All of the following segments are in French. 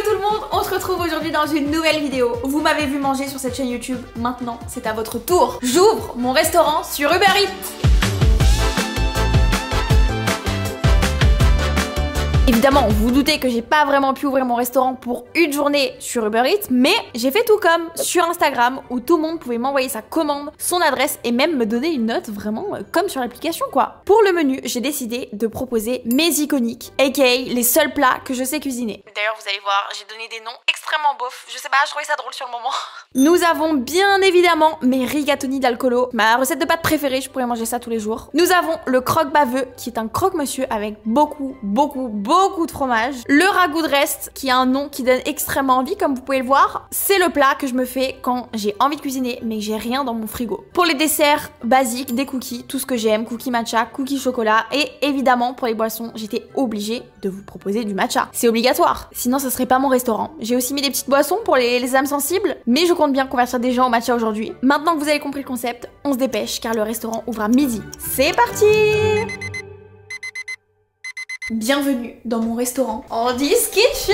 Hello tout le monde, on se retrouve aujourd'hui dans une nouvelle vidéo. Vous m'avez vu manger sur cette chaîne YouTube, maintenant c'est à votre tour. J'ouvre mon restaurant sur Uber Eats. Évidemment, vous vous doutez que j'ai pas vraiment pu ouvrir mon restaurant pour une journée sur Uber Eats, mais j'ai fait tout comme sur Instagram où tout le monde pouvait m'envoyer sa commande, son adresse et même me donner une note vraiment comme sur l'application quoi. Pour le menu, j'ai décidé de proposer mes iconiques, aka les seuls plats que je sais cuisiner. D'ailleurs, vous allez voir, j'ai donné des noms extrêmement beaufs, je sais pas, je trouvais ça drôle sur le moment. Nous avons bien évidemment mes rigatoni d'alcoolo, ma recette de pâtes préférée, je pourrais manger ça tous les jours. Nous avons le croque-baveux qui est un croque-monsieur avec beaucoup de fromage. Le ragoût de reste qui a un nom qui donne extrêmement envie comme vous pouvez le voir. C'est le plat que je me fais quand j'ai envie de cuisiner mais que j'ai rien dans mon frigo. Pour les desserts basiques, des cookies, tout ce que j'aime, cookies matcha, cookies chocolat et évidemment pour les boissons, j'étais obligée de vous proposer du matcha. C'est obligatoire, sinon ça serait pas mon restaurant. J'ai aussi mis des petites boissons pour les âmes sensibles, mais je compte bien convertir des gens au matcha aujourd'hui. Maintenant que vous avez compris le concept, on se dépêche car le restaurant ouvre à midi. C'est parti! Bienvenue dans mon restaurant Andy's Kitchen.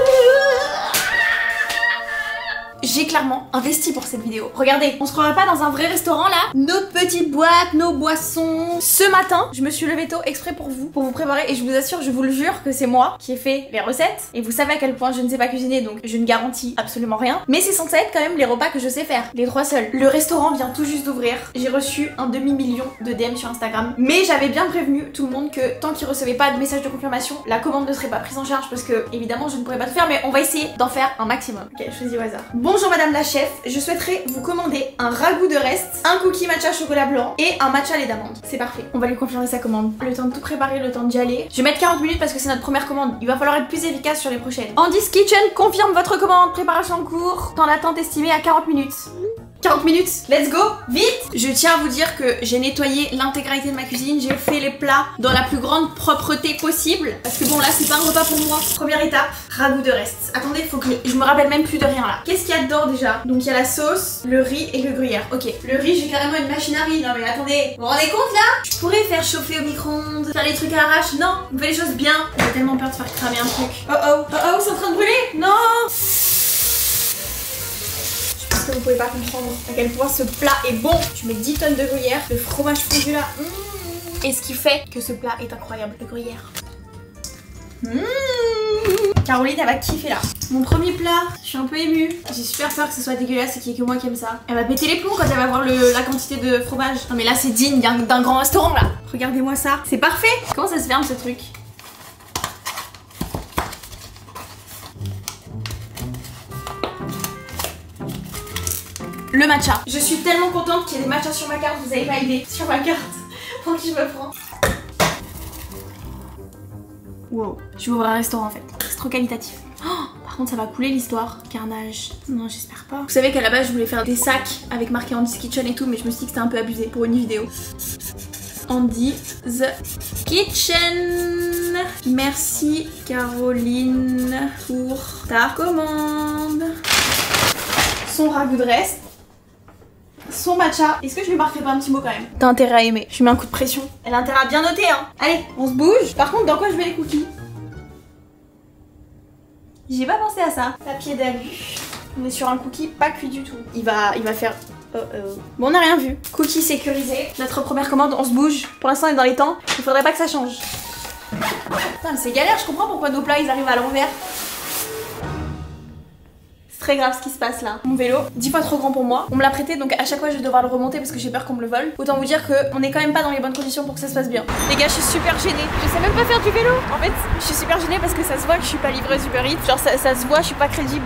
J'ai clairement investi pour cette vidéo. Regardez, on se croirait pas dans un vrai restaurant là. Nos petites boîtes, nos boissons. Ce matin, je me suis levée tôt exprès pour vous préparer et je vous assure, je vous le jure que c'est moi qui ai fait les recettes. Et vous savez à quel point je ne sais pas cuisiner donc je ne garantis absolument rien. Mais c'est censé être quand même les repas que je sais faire, les 3 seuls. Le restaurant vient tout juste d'ouvrir. J'ai reçu un demi-million de DM sur Instagram. Mais j'avais bien prévenu tout le monde que tant qu'ils recevaient pas de message de confirmation, la commande ne serait pas prise en charge parce que évidemment je ne pourrais pas tout faire mais on va essayer d'en faire un maximum. Ok, je choisis au hasard. Bonjour madame la chef, je souhaiterais vous commander un ragoût de reste, un cookie matcha chocolat blanc et un matcha lait d'amande. C'est parfait. On va lui confirmer sa commande. Le temps de tout préparer, le temps d'y aller. Je vais mettre 40 minutes parce que c'est notre première commande. Il va falloir être plus efficace sur les prochaines. Andy's Kitchen confirme votre commande. Préparation en cours. Temps d'attente estimé à 40 minutes. 40 minutes, let's go, vite! Je tiens à vous dire que j'ai nettoyé l'intégralité de ma cuisine, j'ai fait les plats dans la plus grande propreté possible. Parce que bon là c'est pas un repas pour moi. Première étape, ragoût de reste. Attendez, faut que je me rappelle même plus de rien là. Qu'est-ce qu'il y a dedans déjà? Donc il y a la sauce, le riz et le gruyère. Ok, le riz j'ai carrément une machine à riz. Non mais attendez, vous vous rendez compte là? Je pourrais faire chauffer au micro-ondes, faire les trucs à l'arrache. Non, on fait les choses bien. J'ai tellement peur de faire cramer un truc. Oh, c'est en train de brûler? Non! Vous pouvez pas comprendre à quel point ce plat est bon. Tu mets 10 tonnes de gruyère, le fromage fondu là. Et ce qui fait que ce plat est incroyable, le gruyère. Caroline elle va kiffer là. Mon premier plat, je suis un peu émue. J'ai super peur que ce soit dégueulasse et qu'il y ait que moi qui aime ça. Elle va péter les plombs quand elle va voir la quantité de fromage. Non mais là c'est digne d'un grand restaurant là. Regardez-moi ça, c'est parfait. Comment ça se ferme ce truc? Le matcha. Je suis tellement contente qu'il y ait des matchas sur ma carte, vous avez pas idée. Sur ma carte. Pour qui je me prends. Wow. Je vais ouvrir un restaurant en fait. C'est trop qualitatif. Oh, par contre ça va couler l'histoire. Carnage. Non j'espère pas. Vous savez qu'à la base je voulais faire des sacs avec marqué Andy's Kitchen et tout, mais je me suis dit que c'était un peu abusé pour une vidéo. Andy's Kitchen. Merci Caroline pour ta commande. Son ragoût de reste. Son matcha. Est-ce que je lui marquerai pas un petit mot quand même? T'as intérêt à aimer. Je mets un coup de pression. Elle a intérêt à bien noter hein. Allez, on se bouge. Par contre, dans quoi je mets les cookies? J'ai pas pensé à ça. Papier d'alu. On est sur un cookie pas cuit du tout. Il va faire... Bon, on n'a rien vu. Cookie sécurisé. Notre première commande, on se bouge. Pour l'instant, on est dans les temps. Il faudrait pas que ça change. Putain, mais c'est galère. Je comprends pourquoi nos plats, ils arrivent à l'envers. Très grave ce qui se passe là. Mon vélo, 10 fois trop grand pour moi. On me l'a prêté donc à chaque fois je vais devoir le remonter parce que j'ai peur qu'on me le vole. Autant vous dire qu'on est quand même pas dans les bonnes conditions pour que ça se passe bien. Les gars, je suis super gênée. Je sais même pas faire du vélo. En fait, je suis super gênée parce que ça se voit que je suis pas livreuse Uber Eats. Genre ça se voit, je suis pas crédible.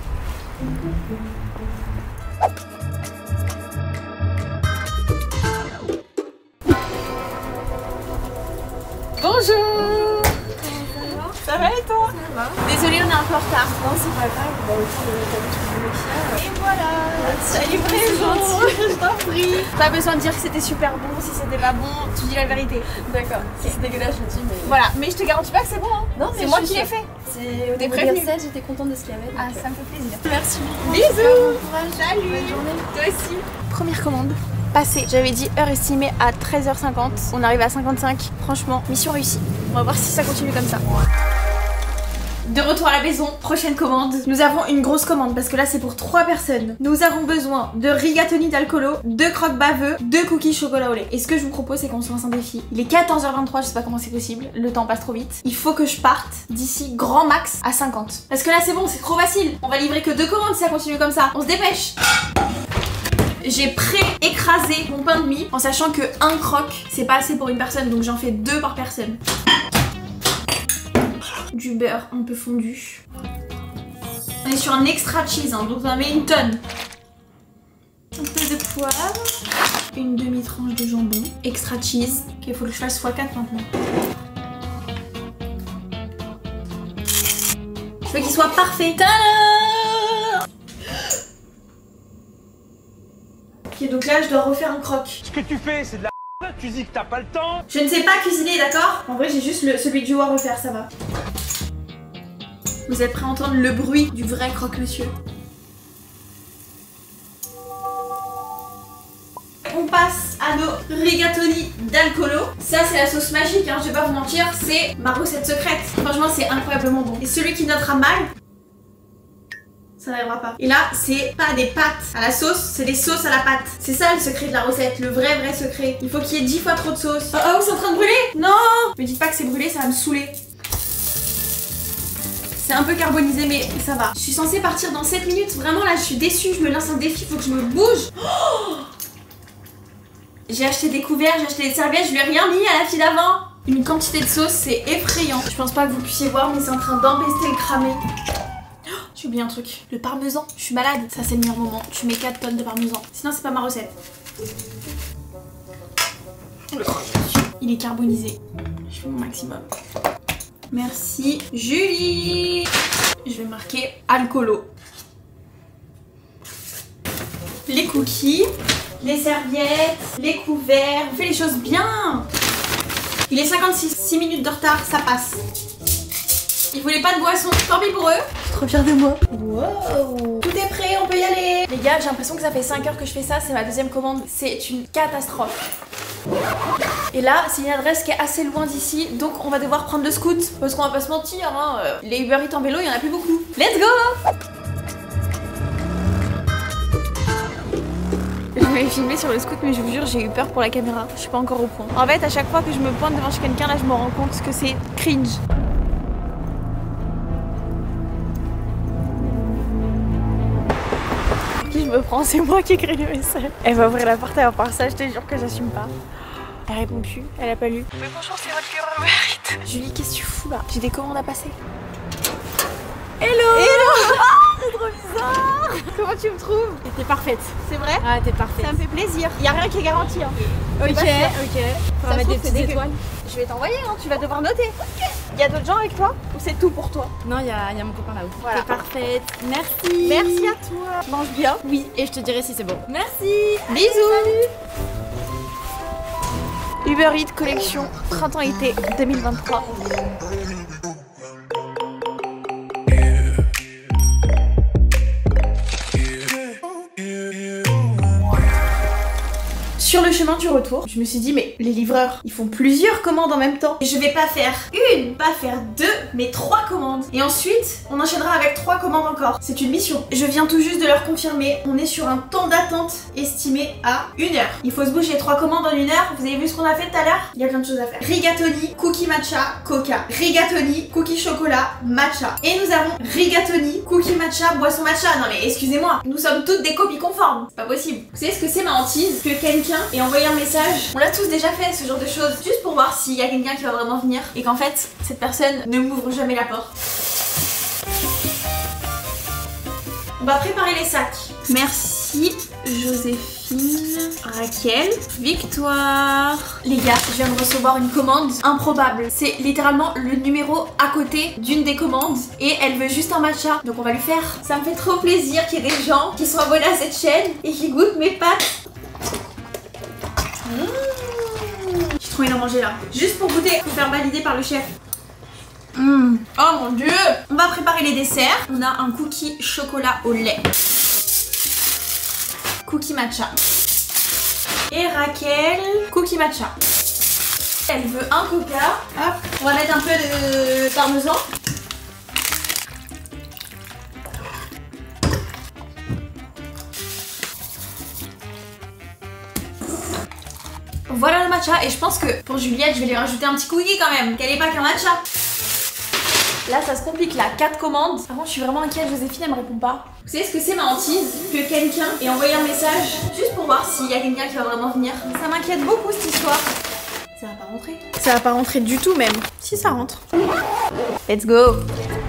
Bonjour. Ça va et toi? Ça va. Désolée, on est un peu en retard. Non, c'est pas grave, on va autour de l'habitude. Et voilà, la livraison. Je t'en prie. Pas besoin de dire que c'était super bon. Si c'était pas bon, tu dis la vérité. D'accord. Si c'est dégueulasse, je le dis, mais. Voilà, mais je te garantis pas que c'est bon. Hein. Non, mais c'est moi qui l'ai fait. C'est au prévenu. anniversaire, j'étais contente de ce qu'il y avait. Ah, ça me fait plaisir. Merci beaucoup. Bisous. Bon courage. Salut. Bonne journée. Toi aussi. Première commande. Passé. J'avais dit heure estimée à 13h50. On arrive à 55. Franchement, mission réussie. On va voir si ça continue comme ça. De retour à la maison, prochaine commande. Nous avons une grosse commande parce que là c'est pour 3 personnes. Nous avons besoin de rigatoni d'alcoolo, 2 croque baveux, 2 cookies chocolat au lait. Et ce que je vous propose c'est qu'on se lance un défi. Il est 14h23, je sais pas comment c'est possible, le temps passe trop vite. Il faut que je parte d'ici grand max à 50. Parce que là c'est bon, c'est trop facile. On va livrer que 2 commandes si ça continue comme ça. On se dépêche. J'ai pré-écrasé mon pain de mie en sachant que un croque c'est pas assez pour une personne, donc j'en fais 2 par personne. Du beurre un peu fondu. On est sur un extra cheese, hein, donc on en met une tonne. Un peu de poivre. Une demi-tranche de jambon. Extra cheese. Ok, il faut que je fasse x4 maintenant. Je veux qu'il soit parfait. Tada! Ok, donc là je dois refaire un croque. Ce que tu fais, c'est de la merde, tu dis que t'as pas le temps. Je ne sais pas cuisiner, d'accord? En vrai, j'ai juste celui que je dois refaire, ça va. Vous êtes prêts à entendre le bruit du vrai croque-monsieur? On passe à nos rigatoni d'alcoolo. Ça, c'est la sauce magique, hein, je vais pas vous mentir, c'est ma recette secrète. Franchement, c'est incroyablement bon. Et celui qui notera mal, ça n'arrivera pas. Et là, c'est pas des pâtes à la sauce, c'est des sauces à la pâte. C'est ça le secret de la recette, le vrai secret. Il faut qu'il y ait 10 fois trop de sauce. Oh, oh, c'est en train de brûler? Non! Me dites pas que c'est brûlé, ça va me saouler. C'est un peu carbonisé, mais ça va. Je suis censée partir dans 7 minutes. Vraiment, là, je suis déçue. Je me lance un défi, faut que je me bouge. Oh, j'ai acheté des couverts, j'ai acheté des serviettes, je lui ai rien mis à la fille d'avant. Une quantité de sauce, c'est effrayant. Je pense pas que vous puissiez voir, mais c'est en train d'empester le cramer. J'ai oublié un truc, le parmesan. Je suis malade, ça c'est le meilleur moment. Tu mets 4 tonnes de parmesan. Sinon c'est pas ma recette. Il est carbonisé. Je fais mon maximum. Merci Julie. Je vais marquer alcoolo. Les cookies, les serviettes, les couverts. On fait les choses bien. Il est 6 minutes de retard, ça passe. Ils voulaient pas de boisson, tant pis pour eux. Je suis trop fière de moi. Wow. Tout est prêt, on peut y aller. Les gars, j'ai l'impression que ça fait 5 heures que je fais ça, c'est ma deuxième commande. C'est une catastrophe. Et là, c'est une adresse qui est assez loin d'ici, donc on va devoir prendre le scoot. Parce qu'on va pas se mentir, hein, les Uber Eats en vélo, il y en a plus beaucoup. Let's go! Je vais filmer sur le scoot, mais je vous jure, j'ai eu peur pour la caméra. Je suis pas encore au point. En fait, à chaque fois que je me pointe devant chez quelqu'un, là, je me rends compte que c'est cringe. Qui je me prends? C'est moi qui écris le message. Elle va ouvrir la porte, elle va voir ça, je te jure que j'assume pas. Elle répond plus, elle a pas lu. Mais bonjour, c'est votre Uber Eats. Julie, qu'est-ce que tu fous là? J'ai des commandes à passer. Hello! Hello! Ah, c'est trop bizarre! Comment tu me trouves? T'es parfaite. C'est vrai? Ah, t'es parfaite. Ça me fait plaisir. Y a rien qui est garanti. Hein. Ok, ok. Faut mettre des petites étoiles. Je vais t'envoyer, hein, tu vas devoir noter. Ok. Y a d'autres gens avec toi? Ou c'est tout pour toi? Non, y a mon copain là-haut. Voilà. T'es parfaite. Merci. Merci à toi. Tu manges bien? Oui, et je te dirai si c'est bon. Merci. Bisous. Salut. Uber Eats collection printemps-été 2023. Sur le chemin du retour, je me suis dit mais les livreurs, ils font plusieurs commandes en même temps. Et je vais pas faire une, pas faire 2, mais 3 commandes. Et ensuite, on enchaînera avec 3 commandes encore. C'est une mission. Je viens tout juste de leur confirmer, on est sur un temps d'attente estimé à 1 heure. Il faut se bouger, 3 commandes en 1 heure. Vous avez vu ce qu'on a fait tout à l'heure? Il y a plein de choses à faire. Rigatoni, cookie matcha, coca. Rigatoni, cookie chocolat, matcha. Et nous avons rigatoni, cookie matcha, boisson matcha. Non mais excusez-moi, nous sommes toutes des copies conformes. C'est pas possible. Vous savez ce que c'est ma hantise? Que quelqu'un et envoyer un message. On l'a tous déjà fait, ce genre de choses, juste pour voir s'il y a quelqu'un qui va vraiment venir et qu'en fait cette personne ne m'ouvre jamais la porte. On va préparer les sacs. Merci Joséphine, Raquel, Victoire. Les gars, je viens de recevoir une commande improbable. C'est littéralement le numéro à côté d'une des commandes et elle veut juste un matcha. Donc on va lui faire. Ça me fait trop plaisir qu'il y ait des gens qui sont abonnés à cette chaîne et qui goûtent mes pâtes. J'ai trop envie d'en manger là. Juste pour goûter, faut faire valider par le chef. Oh mon dieu. On va préparer les desserts. On a un cookie chocolat au lait. Cookie matcha. Et Raquel, cookie matcha. Elle veut un coca. Hop, on va mettre un peu de parmesan. voilà le matcha. Et je pense que pour Juliette, je vais lui rajouter un petit cookie quand même, qu'elle ait pas qu'un matcha. Là, ça se complique là, 4 commandes. Par contre, je suis vraiment inquiète, Joséphine, elle me répond pas. Vous savez ce que c'est ma hantise? Que quelqu'un ait envoyé un message juste pour voir s'il y a quelqu'un qui va vraiment venir. Ça m'inquiète beaucoup cette histoire. Ça va pas rentrer. Ça va pas rentrer du tout même. Si ça rentre. Let's go.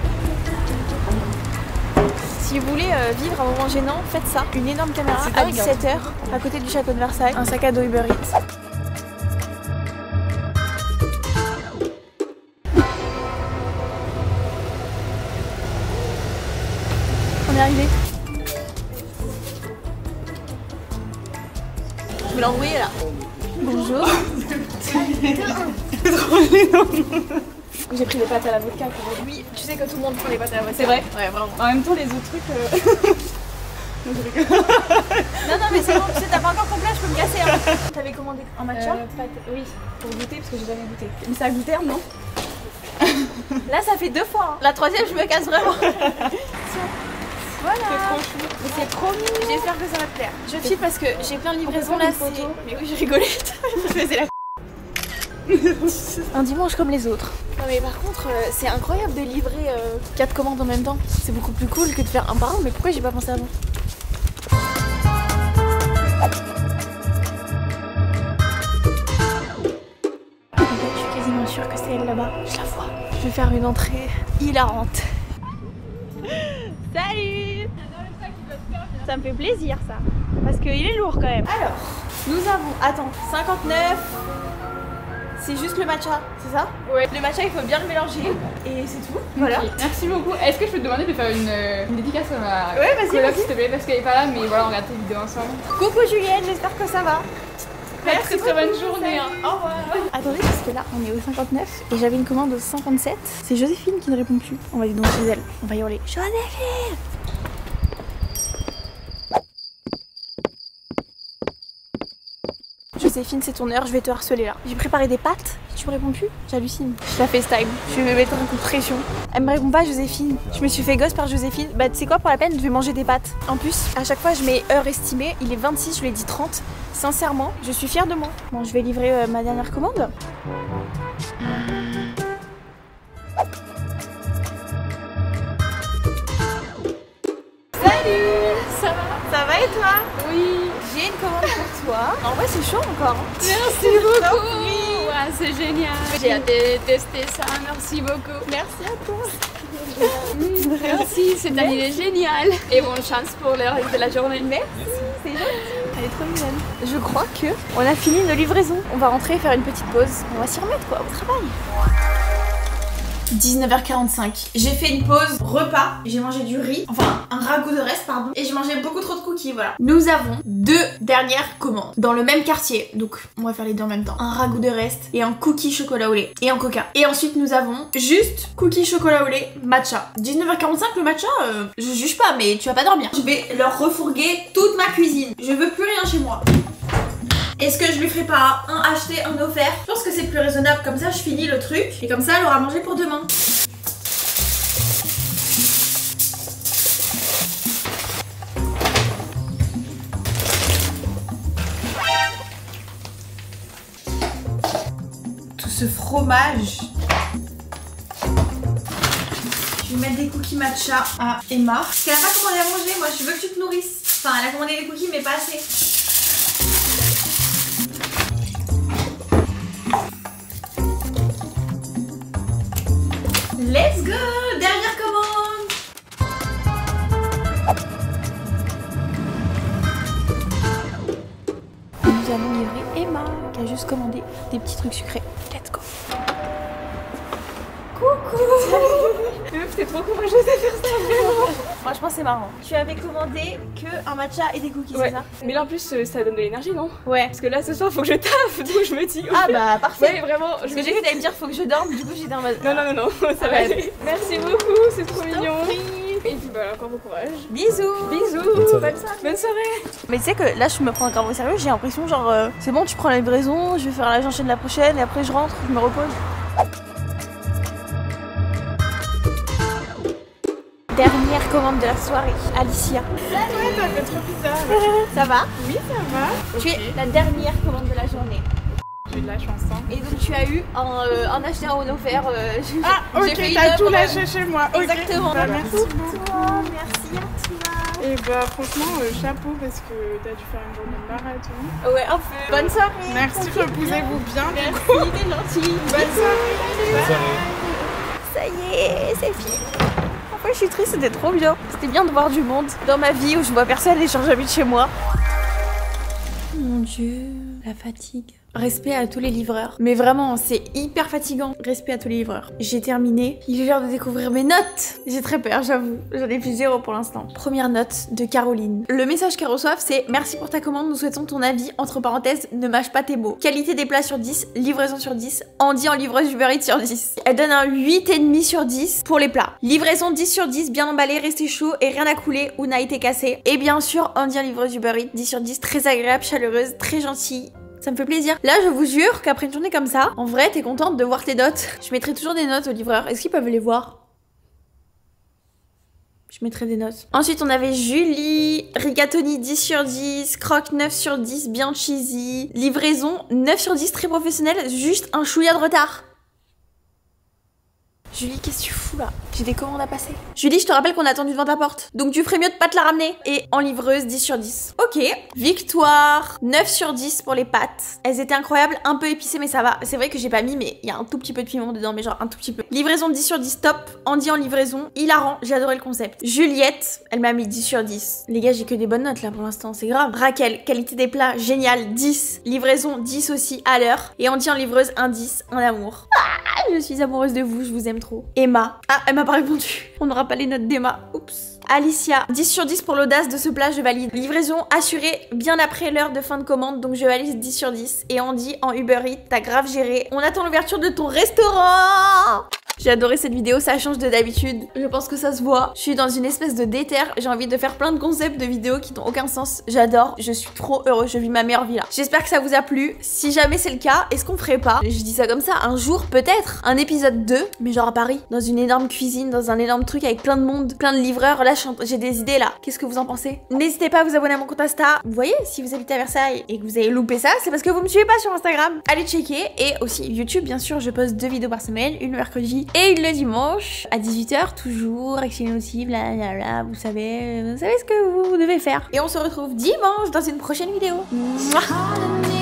Si vous voulez vivre un moment gênant, faites ça. Une énorme caméra à 17h à côté du château de Versailles. Un sac à dos Uber Eats. On est arrivé. Je vais l'envoyer là. Bonjour. J'ai pris des pâtes à la vodka pour lui. Tu sais que tout le monde prend les pâtes à la vodka. C'est vrai? Ouais, vraiment. En même temps, les autres trucs. Non, mais c'est bon, tu sais, t'as pas encore ton plat, je peux me casser. Hein. T'avais commandé un matcha? Oui, pour goûter parce que j'ai jamais goûté. Mais ça a goûté, non? Là, ça fait 2 fois. Hein. La 3e, je me casse vraiment. Voilà. C'est trop chou. Mais c'est trop mignon. J'espère que ça va te plaire. Je file parce que j'ai plein de livraisons là. Mais oui, j'ai rigolé. Je faisais la un dimanche comme les autres. Non mais par contre c'est incroyable de livrer 4 commandes en même temps. C'est beaucoup plus cool que de faire un par un. Mais pourquoi j'ai pas pensé avant? Je suis quasiment sûre que c'est elle là-bas. Je la vois. Je vais faire une entrée hilarante. Salut! Ça me fait plaisir ça. Parce qu'il est lourd quand même. Alors, nous avons, attends, 59. C'est juste le matcha, c'est ça? Ouais. Le matcha, il faut bien le mélanger et c'est tout. Voilà. Okay. Merci beaucoup. Est-ce que je peux te demander de faire une dédicace à ma vas-y, s'il te plaît, parce qu'elle est pas là, mais voilà, on regarde tes vidéos ensemble. Coucou Juliette, j'espère que ça va. Merci, très bonne journée. Hein. Au revoir. Attendez, parce que là, on est au 59 et j'avais une commande au 57. C'est Joséphine qui ne répond plus. On va aller donc chez elle. On va y hurler. Joséphine! Joséphine, c'est ton heure, je vais te harceler là. J'ai préparé des pâtes, tu me réponds plus? J'hallucine. Je la FaceTime, je vais me mettre un coup de pression. Elle me répond pas, Joséphine. Je me suis fait gosse par Joséphine. Bah tu sais quoi, pour la peine, je vais manger des pâtes. En plus, à chaque fois je mets heure estimée, il est 26, je lui ai dit 30. Sincèrement, je suis fière de moi. Bon, je vais livrer ma dernière commande. Salut! Ça va et toi? Oui. J'ai une commande pour toi. En vrai, c'est chaud encore. Merci beaucoup. Ouais, c'est génial. J'ai hâte de tester ça. Merci beaucoup. Merci à toi. Merci, cette année est géniale. Et bonne chance pour le reste de la journée. Merci, c'est gentil. Elle est trop mignonne. Je crois que on a fini nos livraisons. On va rentrer et faire une petite pause. On va s'y remettre quoi, au travail. 19h45. J'ai fait une pause repas. J'ai mangé du riz, enfin un ragoût de reste pardon. Et j'ai mangé beaucoup trop de cookies, voilà. Nous avons 2 dernières commandes dans le même quartier. Donc on va faire les deux en même temps. Un ragoût de reste et un cookie chocolat au lait. Et un coca. Et ensuite nous avons juste cookie chocolat au lait matcha. 19h45 le matcha, je juge pas mais tu vas pas dormir. Je vais leur refourguer toute ma cuisine. Je veux plus rien chez moi. Est-ce que je lui ferai pas un acheté, un offert? Je pense que c'est plus raisonnable, comme ça je finis le truc et comme ça elle aura mangé pour demain. Tout ce fromage. Je vais mettre des cookies matcha à Emma. Parce qu'elle a pas commandé à manger, moi je veux que tu te nourrisses. Enfin elle a commandé des cookies mais pas assez. Let's go! Dernière commande! Nous allons livrer Emma qui a juste commandé des petits trucs sucrés. Let's go! Coucou! C'est trop comment je sais faire ça vraiment! Franchement c'est marrant. Tu avais commandé que un matcha et des cookies, ouais. C'est ça? Mais là en plus ça donne de l'énergie non? Ouais. Parce que là ce soir faut que je taffe, donc je me dis... Ah bah parfait! Ouais vraiment. Parce que j'ai cru que t'allais me dire faut que je dorme, du coup j'étais en mode... Non, ça va aller. Merci beaucoup, c'est trop mignon. Et puis bah encore bon courage. Bisous! Bisous! Bonne soirée! Mais tu sais que là je me prends grave au sérieux, j'ai l'impression genre c'est bon tu prends la livraison, je vais faire la j'enchaîne la prochaine et après je rentre, je me repose. Dernière commande de la soirée, Alicia. Ouais, ça fait trop bizarre. Ça va? Oui, ça va. Tu es la dernière commande de la journée. j'ai eu de la chance. Hein. Et donc tu as eu un HDR offert. Ah ok, t'as tout lâché chez moi. Exactement. Okay. Bah, merci beaucoup. Merci Artima. Et bah franchement, chapeau parce que t'as dû faire une journée de marathon. Ouais, un peu. Bonne soirée. Merci, reposez-vous bien. Merci, t'es gentil. Bonne soirée. Bonne soirée. Ça y est, c'est fini. En fait, je suis triste, c'était trop bien. C'était bien de voir du monde dans ma vie où je vois personne et je change jamais de chez moi. Mon Dieu, la fatigue. Respect à tous les livreurs. Mais vraiment, c'est hyper fatigant. Respect à tous les livreurs. J'ai terminé. Il est l'heure de découvrir mes notes. J'ai très peur, j'avoue. J'en ai plus 0 pour l'instant. Première note de Caroline. Le message qu'elle reçoit, c'est « Merci pour ta commande, nous souhaitons ton avis. Entre parenthèses, ne mâche pas tes mots. Qualité des plats sur 10, livraison sur 10, Andy en livreuse Uber Eats sur 10. » Elle donne un 8,5 sur 10 pour les plats. Livraison 10 sur 10, bien emballé, resté chaud et rien à couler ou n'a été cassé. Et bien sûr, Andy en livreuse Uber Eats 10 sur 10, très agréable, chaleureuse, très gentille. Ça me fait plaisir. Là, je vous jure qu'après une journée comme ça, en vrai, t'es contente de voir tes notes. Je mettrai toujours des notes aux livreurs. Est-ce qu'ils peuvent les voir? Je mettrai des notes. Ensuite, on avait Julie, rigatoni 10 sur 10, croque 9 sur 10, bien cheesy. Livraison 9 sur 10, très professionnel, juste un chouïa de retard. Julie, qu'est-ce que tu fous là? J'ai des commandes à passer. Julie, je te rappelle qu'on a attendu devant ta porte. Donc tu ferais mieux de pas te la ramener. Et en livreuse, 10 sur 10. Ok. Victoire, 9 sur 10 pour les pâtes. Elles étaient incroyables, un peu épicées mais ça va. C'est vrai que j'ai pas mis mais il y a un tout petit peu de piment dedans, mais genre un tout petit peu. Livraison 10 sur 10, top. Andy en livraison, hilarant, j'ai adoré le concept. Juliette, elle m'a mis 10 sur 10. Les gars, j'ai que des bonnes notes là pour l'instant, c'est grave. Raquel, qualité des plats, génial, 10. Livraison, 10 aussi à l'heure. Et Andy en livreuse, un 10, un amour. Ah, je suis amoureuse de vous, je vous aime trop. Emma. Ah, elle m'a pas répondu. On n'aura pas les notes d'Emma. Oups. Alicia. 10 sur 10 pour l'audace de ce plat, je valide. Livraison assurée bien après l'heure de fin de commande, donc je valide 10 sur 10. Et Andy en Uber Eats, t'as grave géré. On attend l'ouverture de ton restaurant. J'ai adoré cette vidéo, ça change de d'habitude. Je pense que ça se voit. Je suis dans une espèce de déter. J'ai envie de faire plein de concepts de vidéos qui n'ont aucun sens. J'adore. Je suis trop heureuse. Je vis ma meilleure vie là. J'espère que ça vous a plu. Si jamais c'est le cas, est-ce qu'on ferait pas, je dis ça comme ça, un jour peut-être, un épisode 2, mais genre à Paris, dans une énorme cuisine, dans un énorme truc avec plein de monde, plein de livreurs. Là, j'ai des idées là. Qu'est-ce que vous en pensez? N'hésitez pas à vous abonner à mon compte Insta. Vous voyez, si vous habitez à Versailles et que vous avez loupé ça, c'est parce que vous me suivez pas sur Instagram. Allez checker. Et aussi YouTube, bien sûr, je poste 2 vidéos par semaine, une le mercredi et une le dimanche à 18h toujours, avec chez Notif, vous savez ce que vous devez faire. Et on se retrouve dimanche dans une prochaine vidéo. Mouah.